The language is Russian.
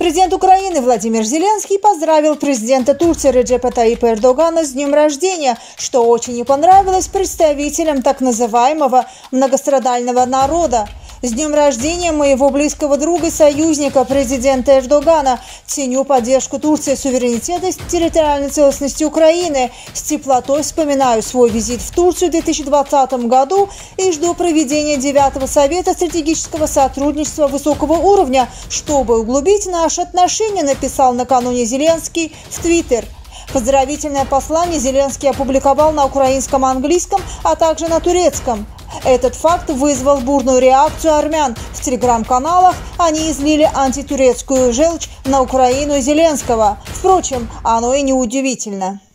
Президент Украины Владимир Зеленский поздравил президента Турции Реджепа Таипа Эрдогана с днем рождения, что очень не понравилось представителям так называемого многострадального народа. С днем рождения моего близкого друга и союзника, президента Эрдогана. Ценю поддержку Турции суверенитета и территориальной целостности Украины. С теплотой вспоминаю свой визит в Турцию в 2020 году и жду проведения 9-го Совета стратегического сотрудничества высокого уровня, чтобы углубить наши отношения, написал накануне Зеленский в Твиттер. Поздравительное послание Зеленский опубликовал на украинском, английском, а также на турецком. Этот факт вызвал бурную реакцию армян. В телеграм-каналах они излили антитурецкую желчь на Украину и Зеленского. Впрочем, оно и не удивительно.